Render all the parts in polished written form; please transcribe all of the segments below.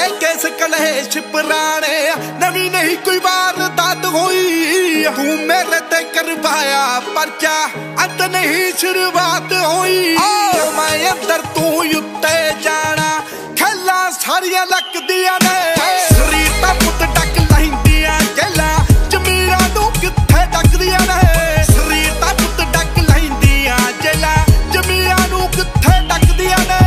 Case कलेश पुराने नवी नहीं कोई वारदात हुई तू मेरे ते करवाया परचा अंत नहीं शुरुआत हुई मैं अंदर तू उत्ते जाना खेला सारिया लकदियां ने शरीर दा पुत डक लहिंदियां जेला जमीरा नू किथे डकदियां ने शरीर दा पुत डक लहिंदियां जेला जमीरा नू किथे डकदियां ने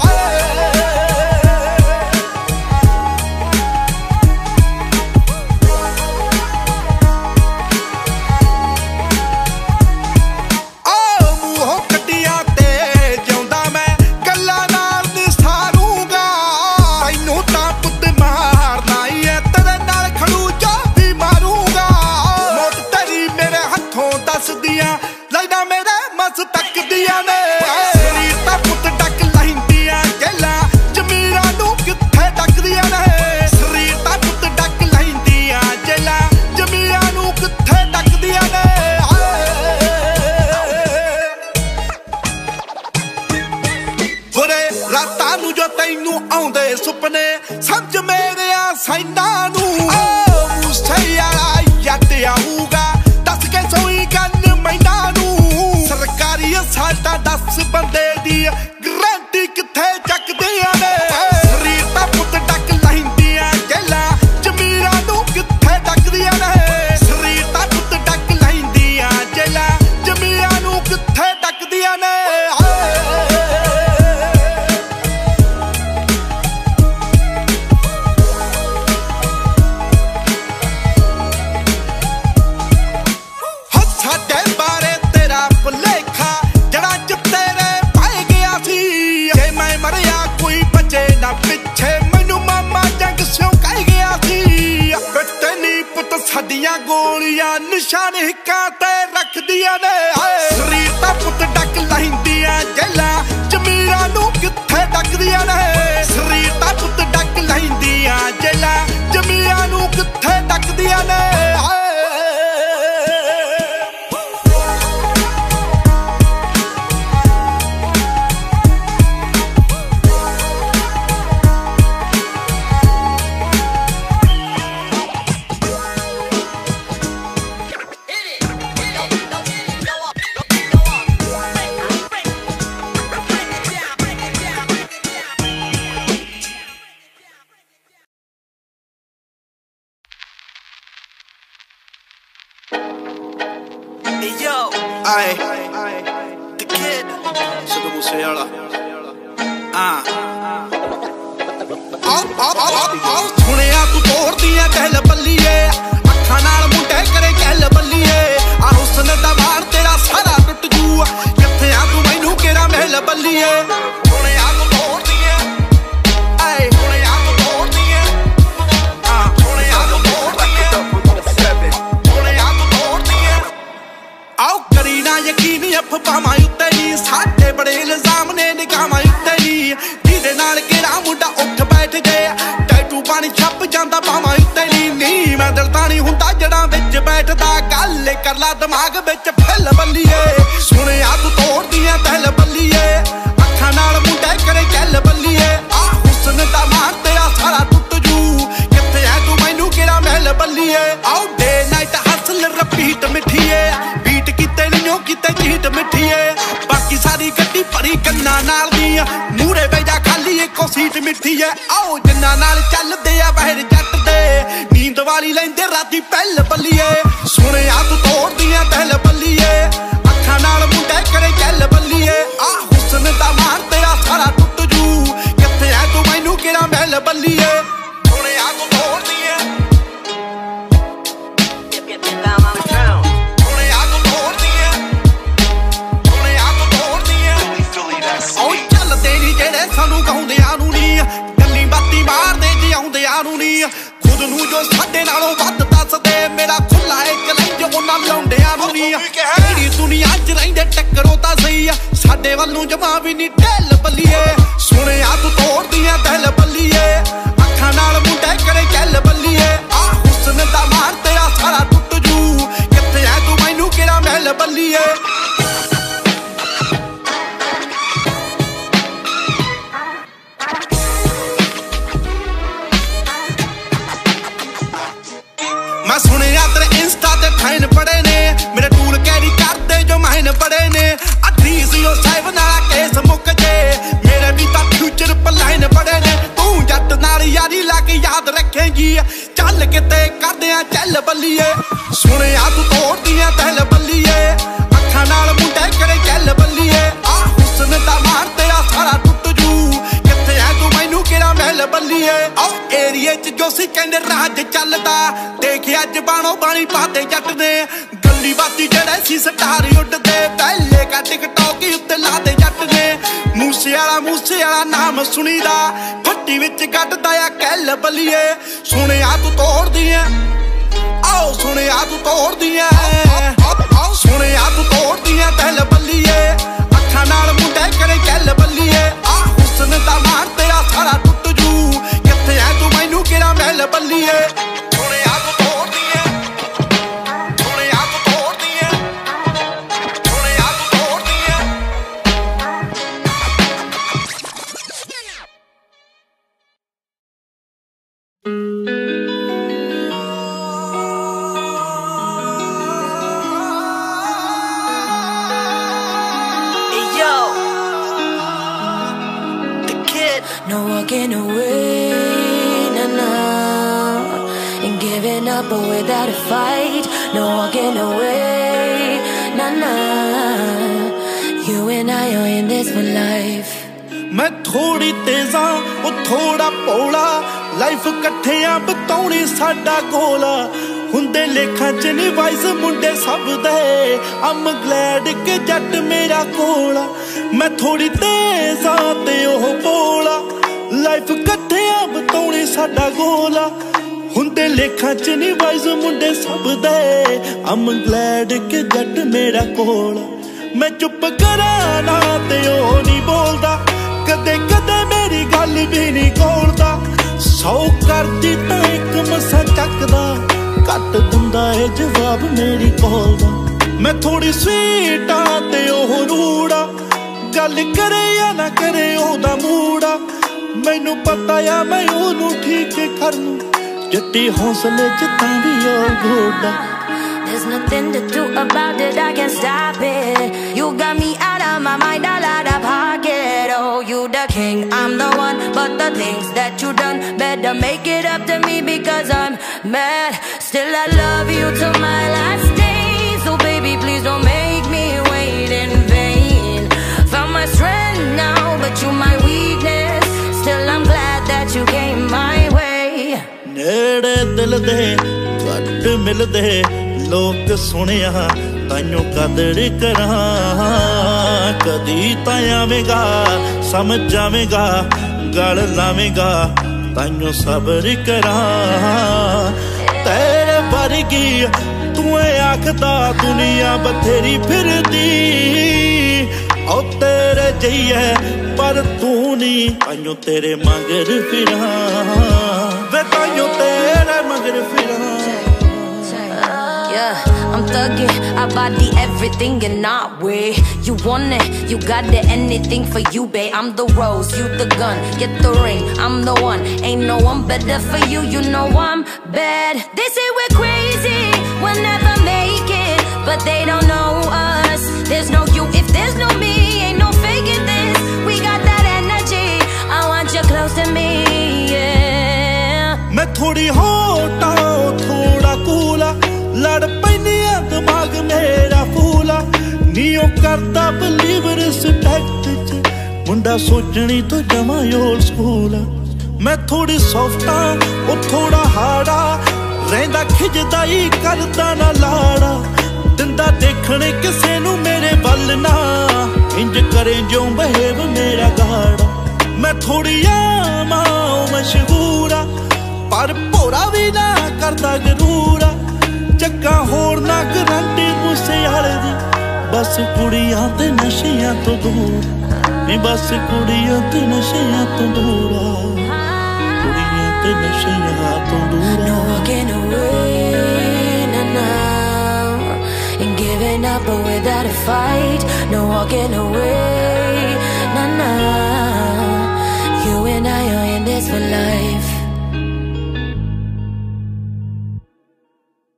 सुपने समझ मेरे सैना मूसे यारा जट आऊगा दस के सोई गल मैना सरकारी साडा 10 बंदे दी गारंटी किथे चकदियां ने शरीर दा पुत डक लहिंदियां जेला जमीरा नू किथे डकदियां ने शरीर दा पुत डक लहिंदियां जेला जमीरा नू किथे डकदियां ने साडियां गोलियां निशान हिक्कां ते रखदियां ने शरीर दा पुत डक लहिंदियां जेला जमीरा नू किथे डकदियां ने शरीर दा पुत डक लहिंदियां जेला जमीरा नू किथे डकदियां ने Aye, the kid. Sugar Musiala. सुनिया तू तोड़ दिया कहल बल्लीए अखा नाल मुंडे करे कहल बल्लीए आ हुस्न दा बाण तेरा सारा टुट जू किथे आ तू मैनू केड़ा महल बल्लीए सुनिया तू तोड़ दिया आए सुनिया तू तोड़ दिया सुनिया तू तोड़ दिया सुनिया तू तोड़ दिया आओ करी ना यकीन अफवाहां उत्ते नी साडे बड़े इल्जाम ने निगाहां उत्ते नी जिहदे नाल केड़ा मुंडा उठ बैठ गया टैटू पानी छप जांदा बाहां उत्ते नी मैं दिल तां नहीं हुंदा जड़ा विच बैठदा गल कर ला दिमाग विच फिल बल्लीए सुनिया तू तोड़ दियां तहल बल्लीए अखां नाल मुंडे करे गल बल्लीए आ हुस्न दा मान तेरा सारा टुट जू किथे है तू मैनू केड़ा महल बल्लीए आओ डे नाइट हसल रिपीट मिठीए बीट किते नहीं किते चीट मिठीए बाकी सारी गड्डी भरी गन्ना नाल दी मूरे बेजा खाली एको सीट मिठी है आओ जिन्ना नाल चलदे आ बहर जट दे नींद वाली लैंदे राती पहल बल्लीए सुनिया तू तोड़ दियां तहल बल्लीए अखां नाल मुंडे करे गल बल्लीए आ हुस्न दा मान तेरा सारा टुट जू किथे है तू मैनू केड़ा महल बल्लीए सुनिया तू तोड़ दियां सानू गाउंदियां नू नी गल्ली बाती मारदे जे आउंदियां नू नी खुद नू जो साडे नालों वध दसदे मेरा खुला एक लंज उन्हां लौंडियां नू नी किहड़ी दुनिया च रहिंदे टक्करों तां सही साडे वल्लों जमा भी नी ढिल बल्लीए सुनिया तू तोड़ दियां तहल बल्लीए अखां नाल मुंडे करे गल बल्लीए आ हुस्न दा मान तेरा सारा टुट जू किथे है तू मैनू केड़ा महल बल्लीए मैं सुनिया तेरे इंस्टा ते फाइन पड़े ने मेरे टूल कैरी करते जो माइन बड़े ने 307 वाला केस मुक जे मेरे भी तां फ्यूचर पर लाइन पड़े ने तू जट नाल यारी लाके याद रखेगी चल किते करदे आ चल बल्लीए सुनिया तू तोड़दियां दिल बल्लीए अखां नाल मुंडे करे चल बल्लीए आ हुस्न दा मान तेरा सारा टुट जू किथे है तू मैनू केड़ा महल बल्लीए आ एरिए च जोसी कहंदे राज चलदा देख अज बाणो बाणी पाते जट ने गल्ली बाती जेड़े सी स्टार उड्डदे पहले का टिकटॉक उत्ते लादे जट ने मूसे वाला नाम सुनीदा फट्टी विच कटदा आ कैल बल्लीए सुनिया तू तोड़दी ऐ आओ सुनिया तू तोड़दी ऐ सुनिया तू तोड़दी ऐ दिल बल्लीए अखां नाल मुंडे करे कैल बल्लीए आ हुस्न दा मान तेरा सारा टुट जू किथे है तू मैनू केड़ा महल बल्लीए No walking away, nah, nah. And giving up without a fight. No walking away, nah, nah. You and I are in this for life. मैं थोड़ी तेज़ा वो थोड़ा भोला लाइफ कट्ठियां बताउणी साडा गोला हुंदे लेखां च नी वाइस मुंडे सब दे I'm glad के जट मेरा कोला मैं थोड़ी तेज़ा ते ओह भोला लाइफ कट्ठियां बताउणी साडा गोला हुंदे लेखां च नी वाइस मुंडे सब दे I'm glad के जट मेरा कोला मैं चुप करां ना ते ओह नी बोलदा कदे कदे मेरी गल भी नहीं खोलदा 100 करदी तां इक मसा चकदा घट दिंदा ए जवाब मेरी कॉल दा मैं थोड़ी स्वीट आ ते ओह रूड़ा गल करे या ना करे ओहदा मूड़ा मैनू पता आ मैं ओनू ठीक कर लूं जट्टी हौसले च तां भी ओ घोड़ा There's nothing to do about it, I can't stop it. You got me out of my mind, all out of pocket. Oh, you the king, I'm the one. But the things that you done, better make it up to me because I'm mad. Still I love you till my last day. So baby, please don't make me wait in vain. Found my strength now, but you my weakness. Still I'm glad that you came my way. नेड़े दिल दे घट मिलदे लोक सुनिया ताइयों कदर करा कदी तां आवेगा समझ जावेगा गल लावेगा ताइयों सब्र करा तेरे वर्गी तू आखदा दुनिया बथेरी फिरदी ओ तेरे जइए पर तू नहीं ताइयों तेरे मगर फिरा वे ताइयों तेरे मगर फिरा Yeah, I'm thugging, I body everything in our way. You want it, you got it, anything for you, babe. I'm the rose, you the gun, get the ring, I'm the one. Ain't no one better for you, you know I'm bad. They say we're crazy, we'll never make it, but they don't know us. There's no you if there's no me, ain't no faking this. We got that energy, I want you close to me, yeah. मैं थोड़ी होटा थोड़ा कूला लड़ पैनिया दिमाग मेरा फूला Neo करता believe respect च मुंडा सोचनी तो जमा ओल्ड स्कूल मैं थोड़ी सॉफ्टा वो थोड़ा हाड़ा रहंदा खिजदा ही करदा ना लाड़ा दिंदा देखने किसे नू मेरे वल ना इंज करे जो बहेव मेरा गाड़ा मैं थोड़ी आमा मशहूरा पर भोरा भी ना करदा गरूरा चक्का होर ना गारंटी मूसे वाले दी बस कुड़ियां ते नशियां तो दूर नहीं बस कुड़ियां ते नशियां तो दूर कुड़ियां ते नशियां तो दूर No walking away, nah, nah. And giving up without a fight. No walking away, nah, nah. You and I are in this for life.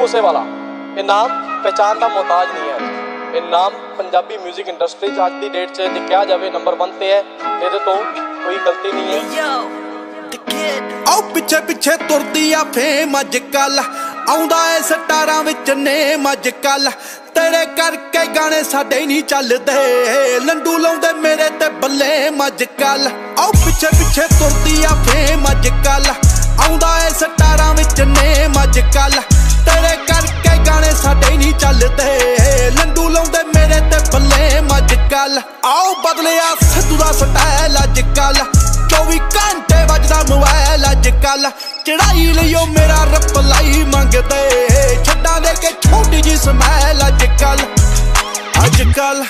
Moosewala ये नाम पहचान का मोहताज नहीं है। ये नाम पंजाबी म्यूजिक इंडस्ट्री अज की डेट से जे कहा जाए नंबर 1 ते है, ये तो कोई गलती नहीं है। आओ पिछे पिछे तुरदी आ फेम अजकल आउंदा है स्टारां विच नेम अजकल तेरे करके गाने साडे नहीं चलदे लंडू लाउंदे मेरे ते बल्ले अजकल। आओ पिछे पिछे तुरदी आ फेम अजकल आउंदा है स्टारां विच नेम अजकल तेरे करके गाने साडे नहीं चलदे लंडू लाउंदे मेरे ते बल्ले अजकल। आओ बदलिया सिद्धू दा स्टाइल अजकल 24 घंटे बजदा मोबाइल अजकल चढ़ाई लियो मेरा रिप्लाई मंगदे छड्डां दे के छोटी जी स्मैल अजकल अजकल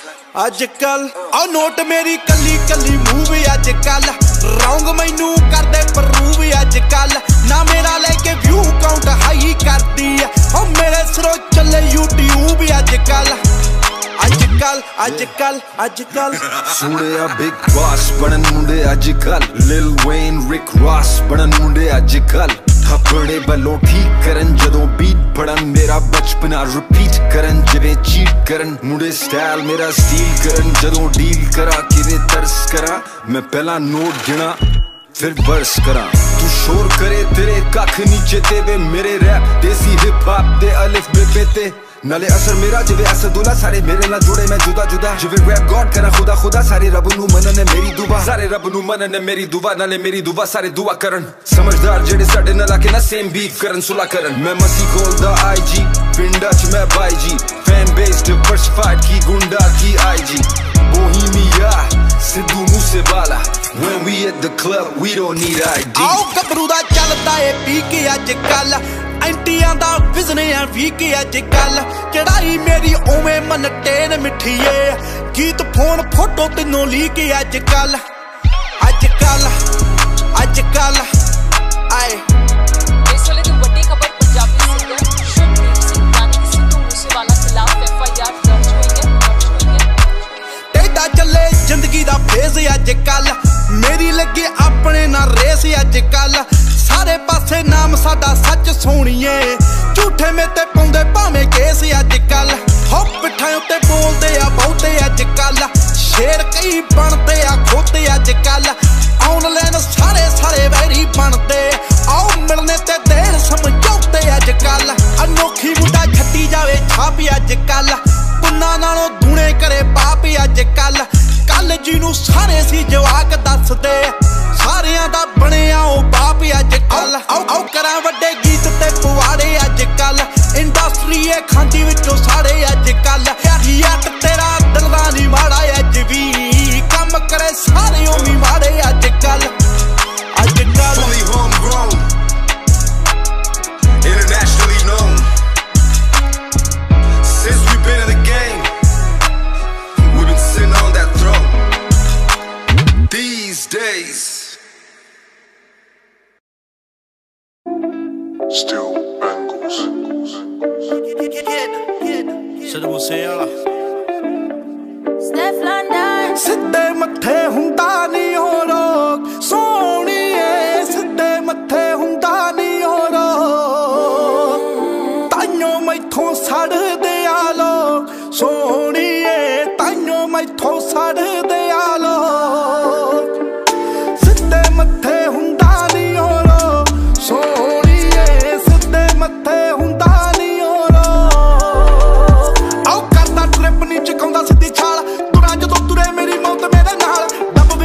अजकल। आ नोट मेरी कली कली मूव अजकल रौंग मैनू करदे प्रूव अजकल ना मेरा लेके व्यू काउंट हाई करदी है ओ मेरे सिरों चले यूट्यूब अजकल अजकल अजकल अजकल। सुनिया बिग बॉस बनन मुंडे अजकल लिल वेन रिक रॉस बनन मुंडे अजकल थप्पड़े बलों ठीक करन जदों बीट पड़न मेरा बचपना रिपीट करन जिवें चीट करन मुंडे स्टाइल मेरा स्टील करन जदों डील करा किवें तरस करा मैं पहला नोट गिना फिर बरस करा तू शोर करे तेरे कख नीचे ते वे मेरे रैप देसी हिप हॉप दे अलिफ बे पे ते नाले असर मेरा जिवे असदुल्ला सारे मेरे नाल जुड़े मैं जुदा जुदा जिवे रैप गॉड करा खुदा खुदा सारे रब नू मनने मेरी दुआ सारे रब नू मनने मेरी दुआ नाले मेरी दुआ सारे दुआ करन समझदार जेड़े साडे नाल आके ना सेम बीफ करन सुला करन मैं मसी कोल दा आईजी पिंडा च मैं बाई जी फैन बेस डिवर्सिफाइड की गुंडा की IG Bohemia Sidhu Moosewala when we at the club we don't need ID। आओ गबरू दा चलदा ए पी के अजकल एंटियां दा विजन आ वीक अजकल चढ़ाई मेरी ओवें मन टेन मिठिए गीत फोन फोटो तीनों लीक अजकल अजकल अजकल आए। इस वेले दी वड्डी खबर पंजाबी सिंगर शुभदीप सिंह यानी कि सिद्धू मूसेवाला खिलाफ FIR दर्ज हुई है। टेढ़ा चले जिंदगी दा फेज अजकल मेरी लगे अपने ना रेस अजकल सारे पासे नाम साडा सच सोनिए झूठे में ते पाउंदे भावें केस अजकल हो पिट्ठां उत्ते बोलदे आ बहुते अजकल शेर कई बनदे आ खोते अजकल ऑनलाइन सारे सारे वैरी बनदे आओ मिलने ते देर समझौते अजकल अनोखी मुंडा छट्टी जावे छाप अजकल पुन्ना नालों दूने करे पाप अजकल कल जिनू सारे सी जवाक दस दे सारियां दा बनिया ओ बाप अजकल आओ करा वड्डे गीत ते पवाड़े अजकल इंडस्ट्री ए खांदी विचों साड़े अजकल याट तेरा दिल दा नहीं माड़ा अज भी कम करे सारे ओमी माड़े अजकल अजकल। Fully homegrown, internationally known. Since we've been in the game, we've been sitting on that throne. These days, still bangles. Sidhu Moosewala Steph London सिद्धे मत्थे हुंदा नहीं हो रोक सोहणीए सिद्धे मत्थे हुंदा नहीं हो रोक ताइयों मैथों सड़दे आ लोग सोहणीए ताइयों मैथों सड़दे आ लोग सिद्धे मत्थे हुंदा नहीं हो रोक सोहणीए सिद्धे मत्थे हुंदा नहीं हो रोक आओ करदा ट्रिप नहीं चकाउंदा सिद्धी छाल तुरा जदों तुरे मेरी मौत मेरे नाल डब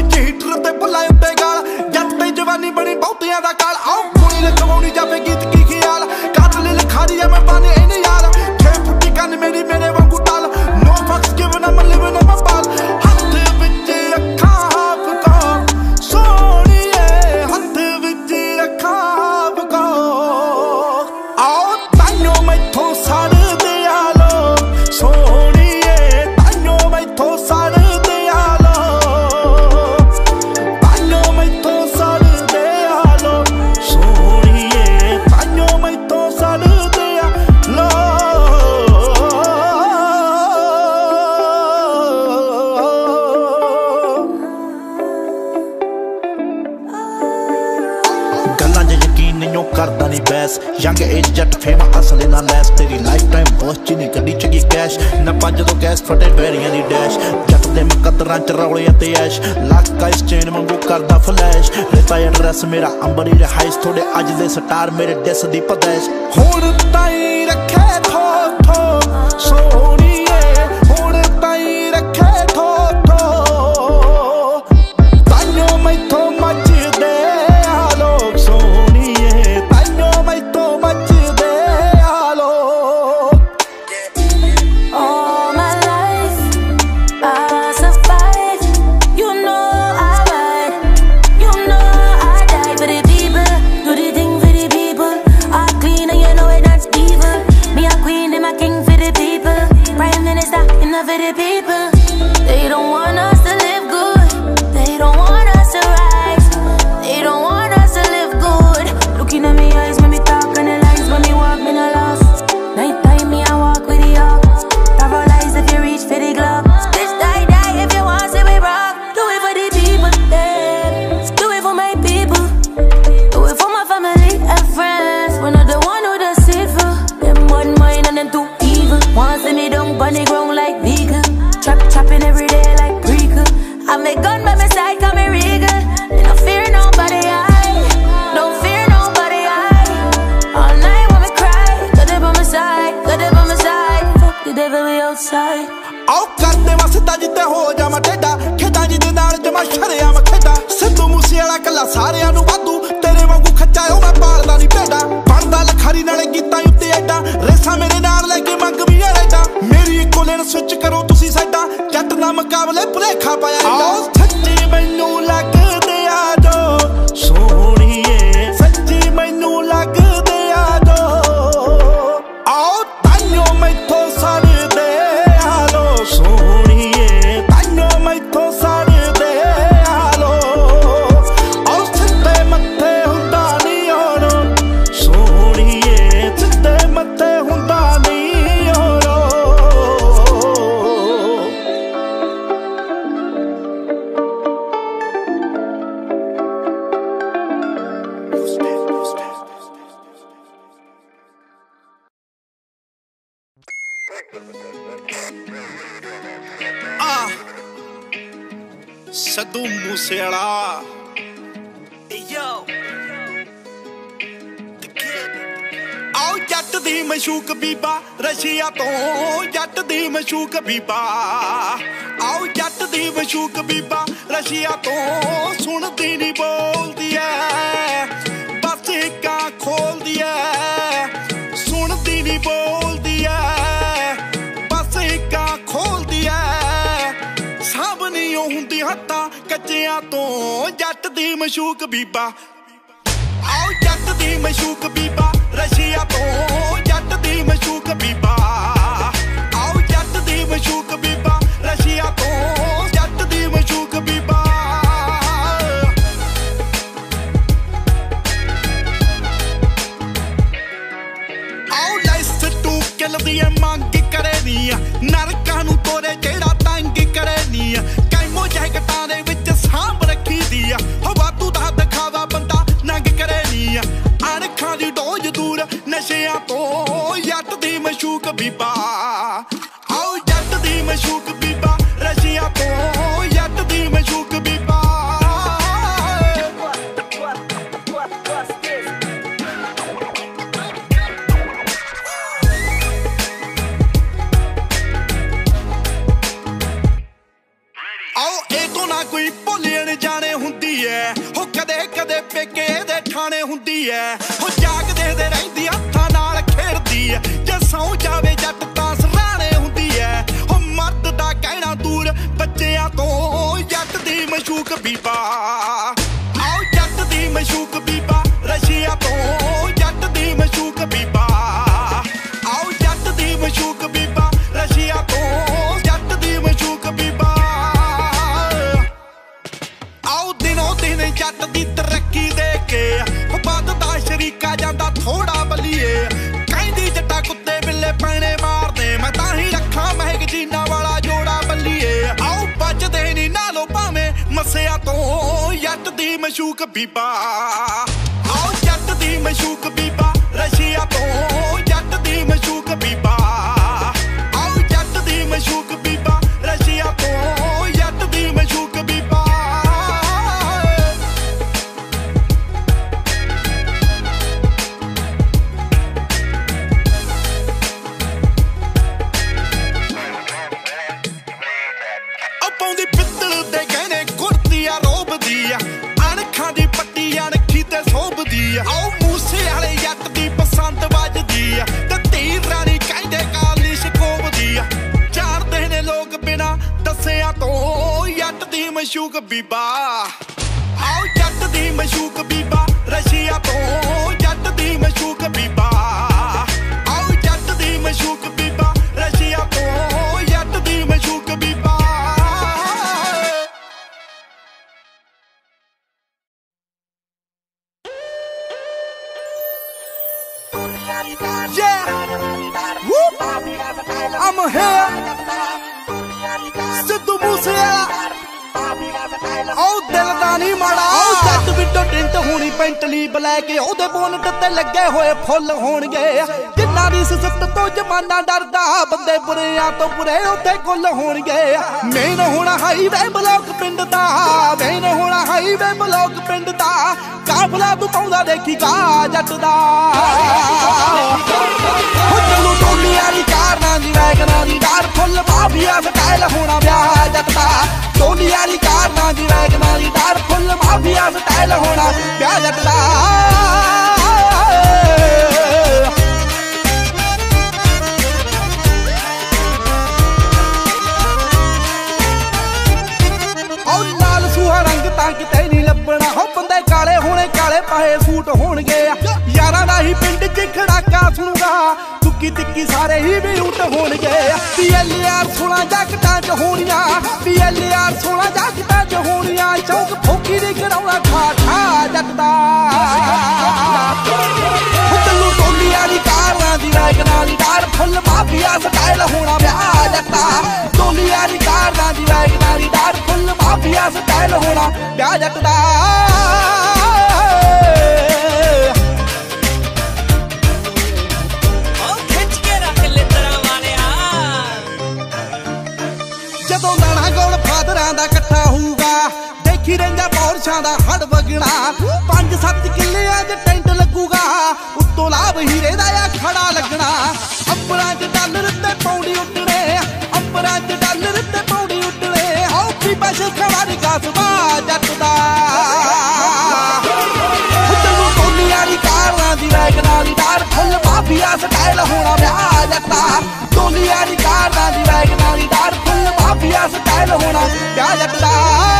गल्लां च यकीन नहीं ओ करदा नहीं बैस यंग एज जट फेमा असले ना लैस तेरी लाइफ टाइम बस च नहीं कड्डी चगी कैश नप्पा जदों गैस फटे बैरियां दी डैश जट दे मुकद्दरां च रौले ते ऐश लाका इस चेन वांगू करदा फ्लैश रेता एड्रैस मेरा अंबरी रहाइश थोड़े अज दे स्टार मेरे डिस दी पदैश हुण ताई रखे थो थो सोहणीए हुण ताई रखे थो थो ताइयों मैथों मचदे आ लोग सोहणीए ताइयों मैथों मचदे आ लोग All my life I survived. You know I ride, you know I die for the people, do the thing for the people. I clean and you know it not evil. Me a queen and my king for the people. Prime Minister enough for the people. They don't want us to live good. They don't want us to rise. They don't want us to live good. Looking at me eyes when me talk and the lines when me walk me no lost. Night time me I walk with the ox. Paralyze if you reach for the glove. Bitch die die if you want to be rock. Do it for the people, yeah. Do it for my people. Do it for my family and friends. We're not the one who does it for. Them one mind and them too evil. Want see me down on the ground like vegan. Chopping every day like prequel. I make gun by my side, call me regal. And I fear nobody, I don't fear nobody, I all night when me cry. Got it by my side, got it by my side. Fuck the devil, we outside. आओ करदे वसदा जिते हो जावां टेढ़ा खेडां जिदे नाल जमा शरेआम खेडां सिद्धू मूसेवाला कल्ला सारियां नूं वाधू तेरे वांगू खच्चा मैं पालदा नहीं भेडा बनदा लखारी नाले गीतां उत्ते ऐडा रेसा मेरे नाल लैके मंग भी ऐडा मेरी इक्को लेन स्विच करो तुसी साइडा जट ना मुकाबले भुलेखा पाया आओ सच्ची मैनू लगदे आ जो सोहणीए सच्ची मैनू लगदे आ जो आओ ताइयों मैथों सड़दे आ लो सोहणीए ताइयों मैथों सड़दे आ लो आओ सिद्धे मत्थे हुंदा नहीं और सोहणीए सिद्धे मत्थे हुंदा नहीं और सिद्धू मूसेवाला आओ जट दी मशूक बीबा रशिया तो जट दी मशूक बीबा आओ जट दी मशूक बीबा रशिया तो सुनदी नहीं बोलदी है बस इक्का खोलदी है सुनदी नहीं बोलदी है बस इक्का खोलदी है सब नहीं हुंदी हत्ता कच्चियां तो जट दी मशूक बीबा आओ जट दी मशूक बीबा रशिया तो जट दी मशूक बीबा आओ जट दी मशूक बीबा रशिया तो जट दी मशूक बीबा आओ लाइस टू किल दी मंग करे नी नरकां नूं तोरे जेड़ा तंग करे नी कैमो जैकटां दे विच सांभ रखी दी हो वाधू दा दिखावा बंदा नंग करे नी अणखां दी डोज दूर नशियां तो जट दी मशूक बीबा आओ जट दी मशूक बीबा रशिया तो जट दी मशूक बीबा आओ ए तो ना कोई भुल्लण जाने हुंदी है हो कदे कदे पेके दे ठाणे हुंदी है हो जागदे दे रहिंदी हत्थां नाल खेड़दी है जे सौ जावे जट तां सराणे हुंदी है हो मर्द दा कहना दूर बच्चियां तो जट दी मशूक बीबा आओ जट दी मशूक बीबा रशिया तो जट दी मशूक बीबा आओ जट दी मशूक बीबा रशिया तो जट दी मशूक बीबा आओ दिनों दिन जट दी तरक्की देख के बददा शरीका जांदा थोड़ा बलिए कहंदी जट्टा कुत्ते बिल्ले पैने मारदे मैं तां ही रखा मैगजीना वाला जोड़ा बलिए आओ बचदे नी नालो भावें मसिया तो जट ਮਸ਼ੂਕ ਬੀਬਾ ਆਓ ਜੱਟ ਦੀ ਮਸ਼ੂਕ ਬੀਬਾ ਰਸ਼ੀਆ ਤੋਂ ਜੱਟ ਦੀ ਮਸ਼ੂਕ ਬੀਬਾ ਆਓ ਜੱਟ ਦੀ ਮਸ਼ੂਕ ਬੀਬਾ ਰਸ਼ੀਆ ਤੋਂ ਜੱਟ ਦੀ ਮਸ਼ੂਕ ਬੀਬਾ ਪਾਉਂਦੀ ਪਿੱਤਲ ਦੇ ਗਹਿਣੇ ਕੁੜਤੀ ਆ ਰੋਬਦੀ ਆ ਅਣਖਾਂ ਦੀ ਪੱਟੀ ਅਣਖੀ ਤੇ ਸੋਭਦੀ ਆ ਆਓ ਮੂਸੇ ਵਾਲੇ ਜੱਟ ਦੀ ਪਸੰਦ ਵੱਜਦੀ ਆ ਤੇ ਧੀ ਰਾਣੀ ਕਹਿੰਦੇ ਕਾਲੀ ਸ਼ਕੋਬਦੀ ਆ ਜਾਣਦੇ ਨੇ ਲੋਕ ਬਿਨਾ ਦੱਸਿਆਂ ਤੋਂ ਜੱਟ ਦੀ ਮਸ਼ੂਕ ਬੀਬਾ ਆਓ ਜੱਟ ਦੀ ਮਸ਼ੂਕ ਬੀਬਾ ਰਸ਼ੀਆ ਤੋਂ ਜੱਟ ਦੀ ਮਸ਼ੂਕ ਬੀਬਾ ਆਓ ਜੱਟ ਦੀ ਮਸ਼ੂਕ ਬੀਬਾ ਰਸ਼ੀਆ ਤੋਂ ਜੱਟ ਦੀ ਮਸ਼ੂਕ ਬੀਬਾ Yeah, whoop, I'm here. Sidhu Moosewala ਉਹ ਦਿਲ ਦਾ ਨਹੀਂ ਮਾੜਾ ਉਹ ਜੱਟ ਵਿੱਚੋਂ ਟਿੰਟ ਹੋਣੀ ਪੈਂਟਲੀ ਬਲੈਕ ਉਹਦੇ ਬੋਨਟ ਤੇ ਲੱਗੇ ਹੋਏ ਫੁੱਲ ਹੋਣਗੇ ਜਿੰਨਾ ਦੀ ਸਿੱਤ ਤੋਂ ਜਮਾਨਾ ਡਰਦਾ ਬੰਦੇ ਬੁਰਿਆਂ ਤੋਂ ਬੁਰੇ ਉੱਥੇ ਗੁੱਲ ਹੋਣਗੇ ਮੇਨ ਹੋਣਾ ਹਾਈਵੇ ਬਲੌਕ ਪਿੰਡ ਦਾ ਮੇਨ ਹੋਣਾ ਹਾਈਵੇ ਬਲੌਕ ਪਿੰਡ ਦਾ ਕਾਫਲਾ ਤੂੰ ਪਾਉਂਦਾ ਦੇਖੀਗਾ ਜੱਟ ਦਾ ਚਲੋ ਟੋਲੀਆਂ ਦੀ ਕਾਰਾਂ ਦੀ ਵੈਗਨਾਂ ਦੀ ਡਾਰ ਫੁੱਲ ਮਾਫੀਆ ਸਟਾਈਲ ਹੋਣਾ ਵਿਆਹ ਜੱਟ ਦਾ ਟੋਲੀਆਂ ਦੀ ਕਾਰਾਂ ਦੀ ਵੈਗਨਾਂ ਦੀ ਡਾਰ ਫੁੱਲ ਮਾਫੀਆ ਸਟਾਈਲ ਹੋਣਾ ਵਿਆਹ ਜੱਟ ਦਾ ਤਾਂ ਕਿਤੇ ਨਹੀਂ ਲੱਭਣਾ ਹੋ ਬੰਦੇ ਕਾਲੇ ਹੋਣੇ ਕਾਲੇ ਪਾਏ ਸੂਟ ਹੋਣਗੇ ਯਾਰਾਂ ਦਾ ਹੀ ਪਿੰਡ 'ਚ ਖੜਾਕਾ ਸੁਣੂਗਾ ਤੁੱਕੀ ਤਿੱਕੀ ਸਾਰੇ ਹੀ ਵੀ ਰੂਟ ਹੋਣਗੇ PLR 16 ਜੱਟਾਂ 'ਚ ਹੋਣੀਆਂ PLR 16 ਜੱਟਾਂ 'ਚ ਹੋਣੀਆਂ ਚੌਕ ਫੋਕੀ ਦੀ ਕਰਾਉਣਾ ਠਾ ਠਾ ਜੱਟ ਦਾ ਚੱਲੂ ਟੋਲੀਆਂ ਦੀ ਕਾਰਾਂ ਦੀ ਵੈਗਨਾਂ ਦੀ ਡਾਰ ਫੁੱਲ ਮਾਫੀਆ ਸਟਾਈਲ ਹੋਣਾ ਵਿਆਹ ਜੱਟਾ ਟੋਲੀਆਂ ਦੀ ਕਾਰਾਂ ਦੀ ਵੈਗਨਾਂ ਦੀ ਡਾਰ ਫੁੱਲ ਮਾਫੀਆ ਸਟਾਈਲ ਹੋਣਾ ਵਿਆਹ ਜੱਟ ਦਾ ਜਦੋਂ ਦਾਣਾ ਗੋਲ ਫਾਦਰਾਂ ਦਾ ਇਕੱਠਾ ਹੋਊਗਾ ਦੇਖੀ ਰਹਿੰਦਾ ਪੌਰਸ਼ਾਂ ਦਾ ਹੜ ਵਗਣਾ 5-7 ਕਿੱਲਿਆਂ 'ਚ ਟੈਂਟ ਲੱਗੂਗਾ ਉੱਤੋਂ ਲਾਭ ਹੀਰੇ ਦਾ ਆ ਖੜਾ ਲੱਗਣਾ ਅੰਬਰਾਂ 'ਚ ਡਾਲਰ ਤੇ ਪੌਂਡੀ ਉੱਡਣੇ ਅੰਬਰਾਂ 'ਚ ਡਾਲਰ ਤੇ ਪੌਂਡੀ ਉੱਡਣੇ ਆਓ ਪੀਪਾ ਸ਼ੇਖਾਂ ਦੀ ਕਾਸਬਾ ਜੱਟ ਦਾ ਚੱਲੂ ਟੋਲੀਆਂ ਦੀ ਕਾਰਾਂ ਦੀ ਵੈਗਨਾਂ ਦੀ ਡਾਰ ਫੁੱਲ ਮਾਫੀਆ ਸਟਾਈਲ ਹੋਣਾ ਵਿਆਹ ਜੱਟਾ ਟੋਲੀਆਂ ਦੀ ਕਾਰਾਂ ਦੀ ਵੈਗਨਾਂ ਦੀ ਡਾਰ ਫੁੱਲ ਮਾਫੀਆ ਸਟਾਈਲ ਹੋਣਾ ਵਿਆਹ ਜੱਟ ਦਾ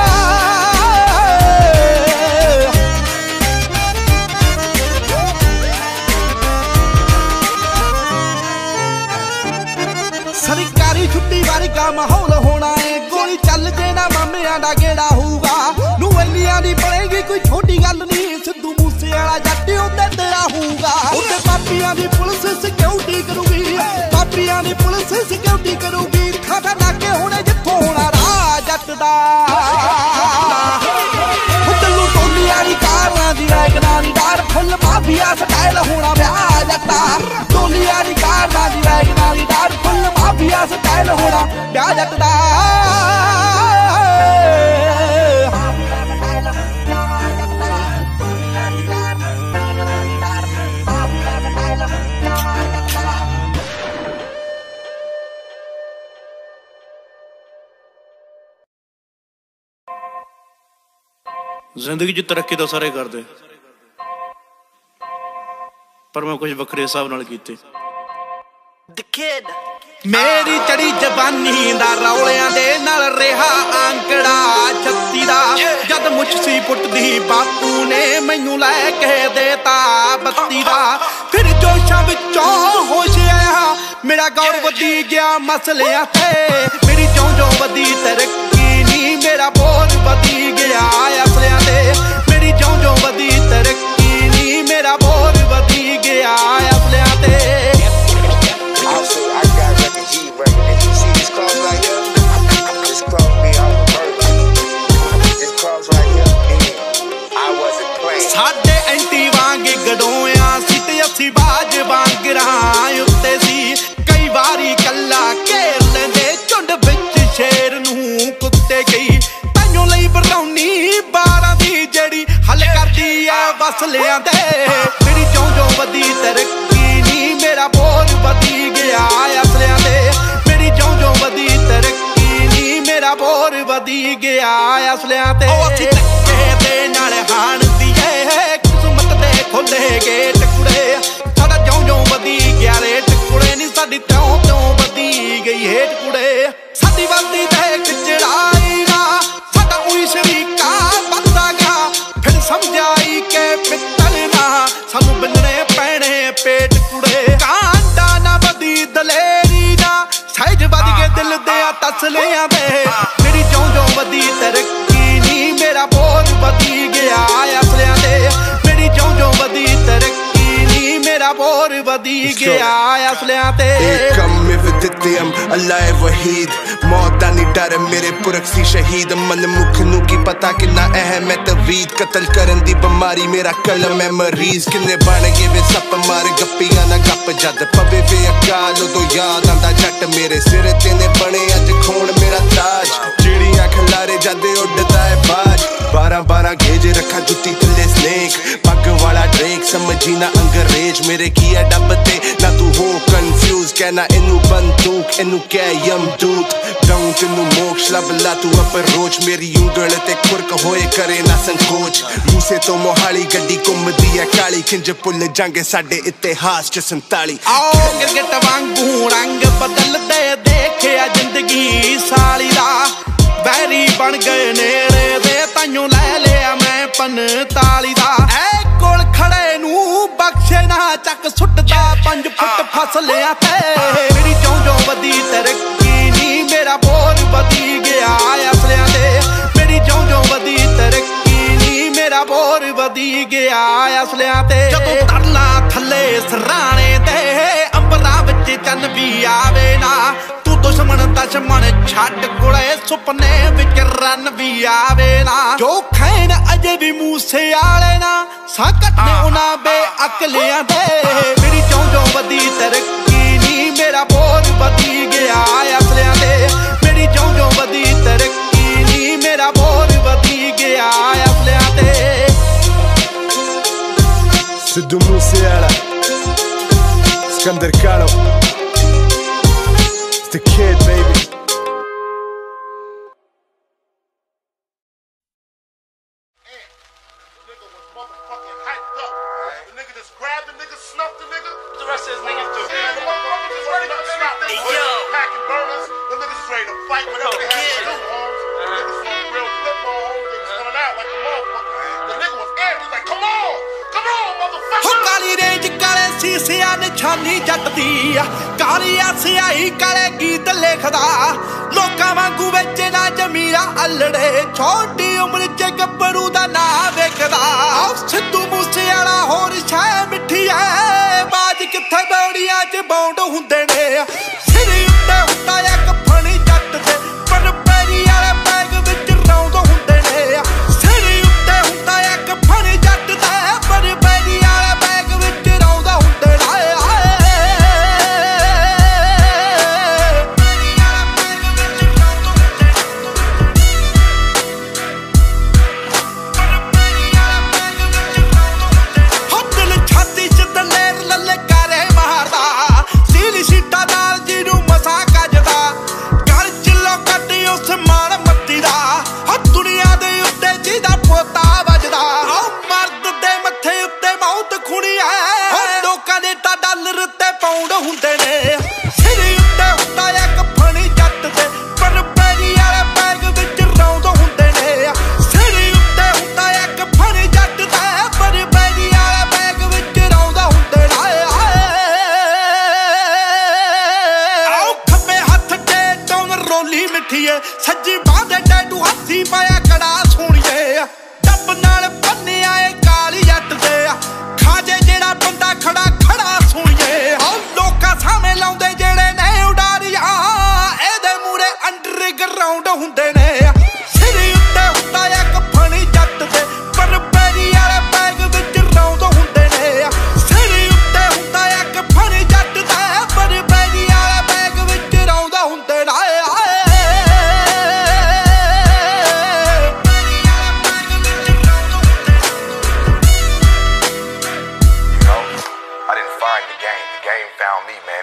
ਸਰਕਾਰੀ ਛੁੱਟੀ ਵਰਗਾ ਮਾਹੌਲ ਹੋਣਾ ਏ ਗੋਲੀ ਚੱਲ ਜੇ ਨਾ ਮਾਮਿਆਂ ਦਾ ਗੇੜਾ ਹੋਊਗਾ ਨੂਵੈਲੀਆਂ ਦੀ ਬਣੇਗੀ ਕੋਈ ਛੋਟੀ ਗੱਲ ਨਹੀਂ ਸਿੱਧੂ ਮੂਸੇਵਾਲਾ ਜੱਟ ਉੱਤੇ ਤੇਰਾ ਹੋਊਗਾ ਉੱਤੇ ਪਾਪੀਆਂ ਦੀ ਪੁਲਿਸ ਸਿਕਿਉਰਿਟੀ ਕਰੂਗੀ ਪਾਪੀਆਂ ਦੀ ਪੁਲਿਸ ਸਿਕਿਉਰਿਟੀ ਕਰੂਗੀ ਖਾਤਾ ਨਾਕੇ ਹੋਣੇ ਜਿੱਥੋਂ ਹੋਣਾ ਰਾਹ ਜੱਟ ਦਾ ਚੱਲੂ ਟੋਲੀਆਂ ਦੀ ਕਾਰਾਂ ਦੀ ਵੈਗਨਾਂ ਦੀ ਡਾਰ ਫੁੱਲ ਮਾਫੀਆ ਸਟਾਈਲ ਹੋਣਾ ਵਿਆਹ ਜੱਟਾ ਟੋਲੀਆਂ ਦੀ ਕਾਰਾਂ ਦੀ ਵੈਗਨਾਂ ਦੀ ਡਾਰ ਫੁੱਲ ਮਾਫੀਆ ਸਟਾਈਲ ਹੋਣਾ ਵਿਆਹ ਜੱਟ ਦਾ ਜ਼ਿੰਦਗੀ 'ਚ ਤਰੱਕੀ ਤਾਂ ਸਾਰੇ ਕਰਦੇ ਪਰ ਮੈਂ ਕੁਝ ਵੱਖਰੇ ਹਿਸਾਬ ਨਾਲ ਕੀਤੇ ਮੇਰੀ ਚੜੀ ਜਵਾਨੀ ਦਾ ਰੌਲਿਆਂ ਦੇ ਨਾਲ ਰਿਹਾ ਆਂਕੜਾ 36 ਦਾ ਜਦ ਮੁੱਛ ਸੀ ਪੁੱਟਦੀ ਬਾਪੂ ਨੇ ਮੈਨੂੰ ਲੈ ਕੇ ਦੇਤਾ 32 ਦਾ ਫਿਰ ਜੋਸ਼ਾਂ ਵਿੱਚੋਂ ਹੋਸ਼ ਆਇਆ ਮੇਰਾ ਗੌਰ ਵਧੀ ਗਿਆ ਮਸਲਿਆਂ ਤੇ ਮੇਰੀ ਜਿਉਂ ਵਧੀ ਤਰੱਕੀ ਨਹੀਂ ਮੇਰਾ ਬੋਝ ਵਧੀ ਗਿਆ ਅਸਲਿਆਂ ਤੇ ਮੇਰੀ ਜਿਉਂ ਵਧੀ ਤਰੱਕੀ ਨਹੀਂ ਮੇਰਾ ਬੋਝ ਵਧੀ ਗਿਆ ਅਸਲਿਆਂ ਤੇ Also, I got records, he records. You see this cross right here? This cross me, I'm a murder. This cross right here, yeah. I ਤਰੱਕੀ ਨੀ ਮੇਰਾ ਬੋਝ ਵਧੀ ਗਿਆ ਅਸਲਿਆਂ ਦੇ ਮੇਰੀ ਜਿਉਂ ਵਧੀ ਤਰੱਕੀ ਨੀ ਮੇਰਾ ਬੋਝ ਵਧੀ ਗਿਆ ਅਸਲਿਆਂ ਤੇ ਅਸੀਂ ਧੱਕੇ ਦੇ ਨਾਲ ਹਾਣਦੀ ਏ ਕਿਸਮਤ ਦੇ ਖੁੱਲੇ ਗੇਟ ਕੁੜੇ ਸਾਡਾ ਜਿਉਂ ਵਧੀ ਗਿਆ ਰੇਟ ਕੁੜੇ ਨੀ ਸਾਡੀ ਤਿਉਂ ਵਧੀ ਗਈ ਹੇਠ ਕੁੜੇ ਸਾਡੀ ਵੱਧਦੀ ਤੇ ਖਿਚੜਾਈ ਨਾ ਸਾਡਾ ਉਹੀ ਸ਼ਰੀਕਾ ਵੱਧਦਾ ਗਿਆ ਫਿਰ ਸਮਝਾਈ ਕਿ ਪਿੱਤਲ ਨਾ ਸਾਨੂੰ ਬੰਨਣੇ ਪੈਣੇ ਪੇਟ ਕੁੜੇ ਕਾਂਡਾ ਨਾ ਵਧੀ ਦਲੇਰੀ ਨਾ ਸਹਿਜ ਵੱਧ ਕੇ ਦਿਲ ਦੇ ਤਸਲਿਆਂ ਦੇ ਮੇਰੀ ਜਿਉਂ ਵਧੀ ਤਰੱਕੀ ਨੀ ਮੇਰਾ ਬੋਝ ਵਧੀ ਗਿਆ ਅਸਲਿਆਂ ਦੇ ਮੇਰੀ ਜਿਉਂ ਵਧੀ ਤਰੱਕੀ ਨੀ ਮੇਰਾ ਬੋਝ ਵਧੀ ਗਿਆ ਅਸਲਿਆਂ ਤੇ ਅੱਲਾਹ ਵਹੀਦ ਮੌਤ ਦਾ ਨੀ ਡਰ ਮੇਰੇ ਪੁਰਖ ਸੀ ਸ਼ਹੀਦ ਮਨਮੁਖ ਨੂੰ ਕੀ ਪਤਾ ਕਿੰਨਾ ਅਹਿਮ ਹੈ ਤਵੀਦ ਕਤਲ ਕਰਨ ਦੀ ਬਿਮਾਰੀ ਮੇਰਾ ਕਲਮ ਹੈ ਮਰੀਜ਼ ਕਿੰਨੇ ਬਣ ਗਏ ਵੇ ਸੱਪ ਮਾਰ ਗੱਪੀਆਂ ਨਾ ਗੱਪ ਜਦ ਪਵੇ ਵੇ ਅਕਾਲ ਉਦੋਂ ਯਾਦ ਆਂਦਾ ਜੱਟ ਮੇਰੇ ਸਿਰ ਤੇ ਨੇ ਬਣੇ ਅੱਜ ਖੂਨ ਮੇਰਾ ਤਾਜ ਚਿੜੀਆਂ ਖਲਾਰੇ ਜਾਂਦੇ ਉੱਡਦਾ ਹੈ ਬਾਜ 12 ਘੇਜ ਰੱਖਾ ਜੁੱਤੀ ਥੱਲੇ ਸਨੇਕ ਪੱਗ ਵਾਲਾ ਡ੍ਰੇਕ ਸਮਝੀ ਨਾ ਅੰਗਰੇਜ਼ ਮੇਰੇ ਕੀ ਹੈ ਡੱਬ ਤੇ ਨਾ ਤੂੰ ਹੋ ਕਨਫਿਊਜ਼ ਕਹਿਣਾ ਇਹਨੂੰ ਬੰਦੂਕ ਇਹਨੂੰ ਕਹਿ ਯਮਦੂਤ ਦਊਂ ਤੈਨੂੰ ਮੋਕਸ਼ ਲੱਭ ਲਾ ਤੂੰ ਅਪਰੋਚ ਮੇਰੀ ਉਂਗਲ ਤੇ ਖੁਰਕ ਹੋਏ ਕਰੇ ਨਾ ਸੰਕੋਚ ਮੂਸੇ ਤੋਂ ਮੋਹਾਲੀ ਗੱਡੀ ਘੁੰਮਦੀ ਹੈ ਕਾਲੀ ਖਿੰਜ ਭੁੱਲ ਜਾਂਗੇ ਸਾਡੇ ਇਤਿਹਾਸ ਚ 47 ਆਓ ਗਿਰਗਟ ਵਾਂਗੂ ਰੰਗ ਬਦਲਦੇ ਦੇਖਿਆ ਜ਼ਿੰਦਗੀ ਸਾਲੀ ਦਾ ਬੈਰੀ ਬਣ ਗਏ ਨੇੜੇ ਦੇ ਤਾਈਓ ਲੈ ਲਿਆ ਮੈਂ 45 ਦਾ ਐ ਕੋਲ ਖੜੇ ਨੂੰ ਬਖਸ਼ੇ ਨਾ ਚੱਕ ਸੁੱਟਦਾ 5 ਫੁੱਟ ਫਸਲਿਆਂ ਤੇ ਮੇਰੀ ਜਿਉਂ ਵਧੀ ਤਰੱਕੀ ਨੀ ਮੇਰਾ ਬੋਝ ਵਧੀ ਗਿਆ ਅਸਲਿਆਂ ਦੇ ਮੇਰੀ ਜਿਉਂ ਵਧੀ ਤਰੱਕੀ ਨੀ ਮੇਰਾ ਬੋਝ ਵਧੀ ਗਿਆ ਅਸਲਿਆਂ ਤੇ ਜਦੋਂ ਤਰਲਾ ਥੱਲੇ ਸਰਾਣੇ ਦੇ ਅੰਬਰਾਂ ਵਿੱਚ ਚੰਨ ਵੀ ਆਵੇ ਨਾ ਦੁਸ਼ਮਣ ਛੱਡ ਕੁੜੇ ਸੁਪਨੇ ਵਿੱਚ ਰਨ ਵੀ ਆਵੇ ਨਾ ਜੋ ਖੈਨ ਅਜੇ ਵੀ ਮੂਸੇ ਵਾਲੇ ਨਾ ਸਾਕਟ ਨੇ ਉਹਨਾਂ ਬੇਅਕਲਿਆਂ ਦੇ ਮੇਰੀ ਜਿਉਂ ਵਧੀ ਤਰੱਕੀ ਨੀ ਮੇਰਾ ਬੋਝ ਵਧੀ ਗਿਆ ਅਸਲਿਆਂ ਦੇ ਮੇਰੀ ਜਿਉਂ ਵਧੀ ਤਰੱਕੀ ਨੀ ਮੇਰਾ ਬੋਝ ਵਧੀ ਗਿਆ ਅਸਲਿਆਂ ਤੇ ਸਿੱਧੂ ਮੂਸੇਵਾਲਾ ਸਿਕੰਦਰ ਕਾਲੋ the kid, baby. ਨਿਸ਼ਾਨੀ ਜੱਟ ਦੀ ਕਾਲੀ ਸਿਆਹੀ ਕਾਲੇ ਗੀਤ ਲਿਖਦਾ ਲੋਕਾਂ ਵਾਂਗੂ ਵਿੱਚ ਨਾ ਜਮੀਰਾ ਅਲੜੇ ਛੋਟੀ ਉਮਰ ਚ ਗੱਭਰੂ ਦਾ ਨਾਂ ਵੇਖਦਾ ਸਿੱਧੂ ਮੂਸੇਵਾਲਾ ਹੋਰ ਸ਼ੈ ਮਿੱਠੀ ਐ ਬਾਜ ਕਿੱਥੇ ਬੌੜੀਆਂ ਚ ਬੌਂਡ ਹੁੰਦੇ ਨੇ ਸਿਰ ਉੱਤੇ ਹੁੰਦਾ ਇੱਕ ਫਣੀ ਜੱਟ ਦੇ ਪਰ ਪੈਰੀ ਵਾਲੇ ਬੈਗ ਵਿੱਚ ਰੌਂਦ ਹੁੰਦੇ ਨੇ ਸਿਰ ਉੱਤੇ ਹੁੰਦਾ ਇੱਕ ਫਣੀ ਜੱਟ ਦੇ ਪਰ ਪੈਰੀ ਵਾਲੇ ਬੈਗ ਵਿੱਚ ਰੌਂਦ ਹੁੰਦੇ ਨੇ ਹੁੰਦੇ ਨੇ ਸਿਰ ਉੱਤੇ ਹੁੰਦਾ ਇੱਕ ਫਣੀ ਜੱਟ ਦੇ ਪਰ ਪੈਰੀ ਵਾਲੇ ਬੈਗ ਵਿੱਚ ਰੌਂਦ ਹੁੰਦੇ ਨੇ ਸਿਰ ਉੱਤੇ ਹੁੰਦਾ ਇੱਕ ਫਣੀ ਜੱਟ ਦੇ ਪਰ ਪੈਰੀ ਵਾਲੇ ਬੈਗ ਵਿੱਚ ਰੌਂਦ ਹੁੰਦੇ ਨੇ ਆਓ ਖੱਬੇ ਹੱਥ ਤੇ ਡੋਂਗਰ ਰੋਲੀ ਮਿੱਠੀਏ ਸੱਜੀ ਬਾਹ ਦੇ ਟੈਟੂ ਹੱਥੀ ਪਾਇਆ ਕੜਾ ਸੋਹਣੀਏ ਡੱਬ ਨਾਲ ਬੰਨਿਆ ਏ ਕਾਲੀ ਜੱਟ ਦੇ ਖਾਜੇ ਜਿਹੜਾ ਬੰਦਾ ਖੜਾ ਸੋਹਣੀਏ ਲੋਕਾਂ ਸਾਹਮਣੇ ਲਾਉਂਦੇ ਜਿਹੜੇ ਨੇ ਉਡਾਰੀਆਂ ਇਹਦੇ ਮੂਰੇ ਅੰਡਰਗਰਾਉਂਡ ਹੁੰਦੇ ਨੇ ਸਿਰ ਉੱਤੇ ਹੁੰਦਾ ਇੱਕ ਫਣੀ ਜੱਟ ਦੇ ਪਰ ਪੈਰੀ ਵਾਲੇ ਬੈਗ ਵਿੱਚ ਰੌਂਦ ਹੁੰਦੇ ਨੇ ਸਿਰ ਉੱਤੇ ਹੁੰਦਾ ਇੱਕ ਫਣੀ ਜੱਟ ਦੇ ਪਰ ਪੈਰੀ ਵਾਲੇ ਬੈਗ ਵਿੱਚ ਰੌਂਦ ਹੁੰਦੇ ਨੇ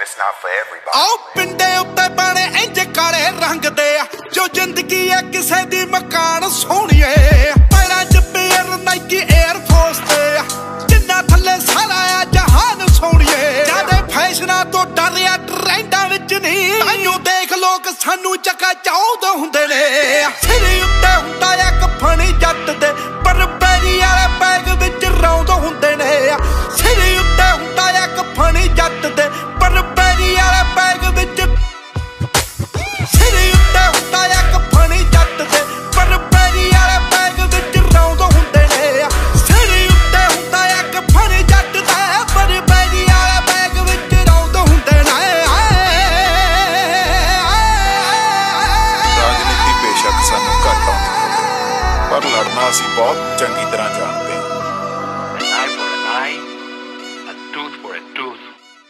it's not for everybody. आओ पिंडे उत्ते बने इंज काले रंग दे जो जिंदगी है किसे दी मकान सोहणिए पैरां च पेयर नाइकी एयर फोर्स ते जिन्ना थल्ले सारा आ जहान सोहणिए जादे फैशनां तो डरिया ट्रेंडां विच नहीं ताइयों देख लोग सानू चका चाउंदे हुंदे ने सिर उत्ते हुंदा आ कफनी जट दे पर बैरी वाले बैग विच रौंद हुंदे ने सिर उत्ते हुंदा आ कफनी जट दे पर बैरी वाले बैग विच सिर उत्ते हुंदा आ कफनी जट दे पर बैरी वाले बैग विच रौंद हुंदे ने सिर उत्ते हुंदा आ कफनी जट दे पर बैरी वाले बैग विच रौंद हुंदे ने राजनीति बेशक सानू घट आउंदी पर लड़ना असीं बहुत चंगी तरह जानते हैं। An eye for an eye, a tooth for a tooth.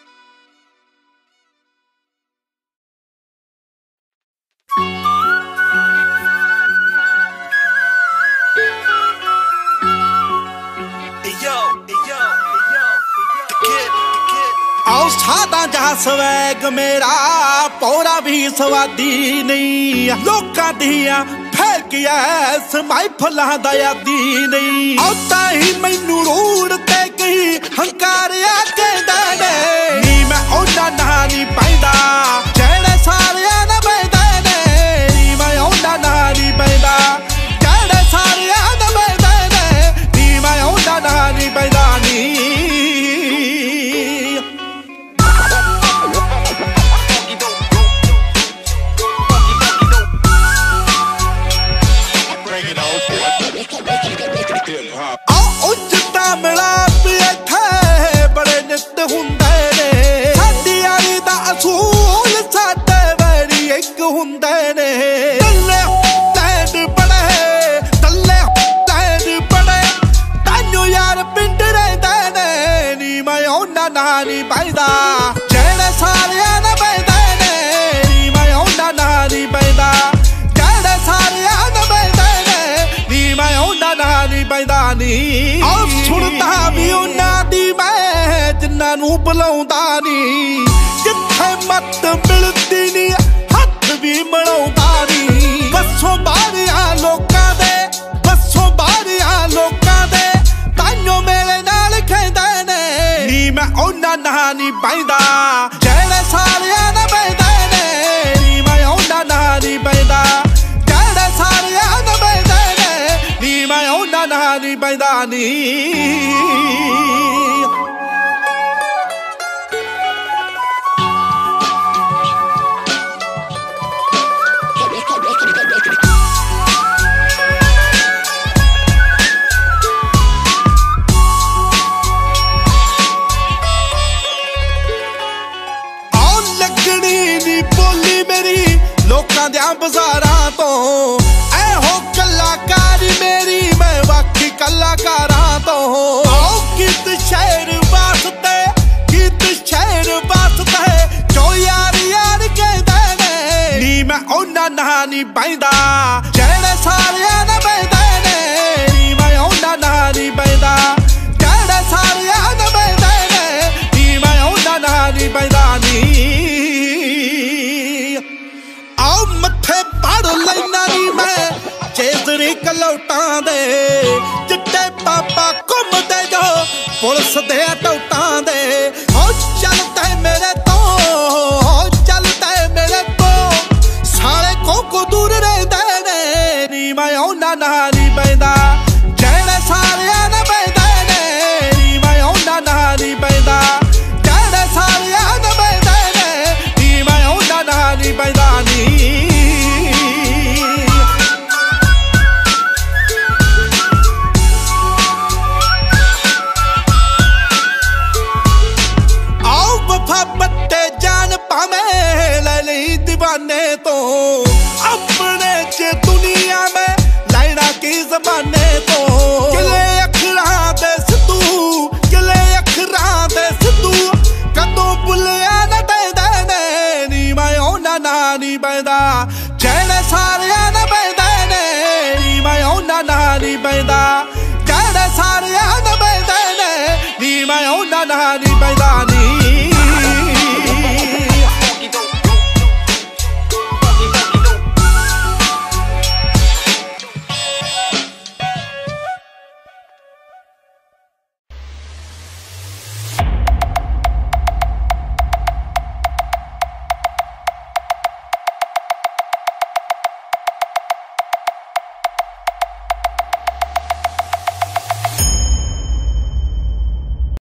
आओ सादा जहा स्वैग मेरा पौरा भी स्वादी नहीं लोकां दियां फेकिया समाइफलां दा यादी नहीं आओ ताही मैनू रूड़ ते कही हंकारिया कहदा ने नी मैं ओना ना नहीं पैंदा जेड़े सारियां ना पैंदा ने नी मैं ओना ना नहीं पैंदा जेड़े सारियां ना पैंदा ने नी मैं ओना ना नहीं पैंदा नी नहीं पैदा जेड़े सारियां ना पैदा ने नी मैं ओना ना नहीं पैदा जेड़े सारियां ना पैदा ने नी मैं ओना ना नहीं पैदा नी और सुनदा भी ओना दी मैं जिन्ना नू बुलाउंदा नी जिथे मत मिलदी नी हथ भी मलाउंदा नी बसों बारियां लोकां दे बसों बारियां लोकां दे ताइयों मेरे नाल खेंदे ने नी मैं ओना ना नहीं पैदा जेड़े सारियां ना पैदा ने नी मैं ओना ना नहीं पैदा जेड़े सारियां ना पैदा ने नी मैं ओना ना नहीं पैदा नी बाजारां तो ऐहो कलाकारी मेरी मैं बाकी कलाकारां तो आओ गीत शहर वास्ते जो यार यार कहदे ने नी मैं ओना ना नहीं पैदा जेड़े सारियां ना पैदा ने नी मैं ओना ना नहीं पैदा जेड़े सारियां ना पैदा ने नी मैं ओना ना नहीं पैदा नी आओ मथे पड़ लेना नी मैं चेजरी कलौटां दे चिट्टे पापा घुमदे जो पुलिस दे टौटां दे हो चलते मेरे तो सारे को दूर रहते ने नी मैं ओना ना नहीं पैदा जेड़े सारियां ना पैदा ने नी मैं ओना ना नहीं पैदा जेड़े सारियां ना पैदा ने नी मैं ओना ना नहीं पैदा नी दीवाने तो अपने च दुनिया में लाइना की जमाने तो किले अखरां दे सिद्धू कदों बुलिया ना पैदा ने नी मैं ओना ना नहीं पैदा जेड़े सारियां ना पैदा ने नी मैं ओना ना नहीं पैदा जेड़े सारियां ना पैदा ने नी मैं ओना ना नहीं पैदा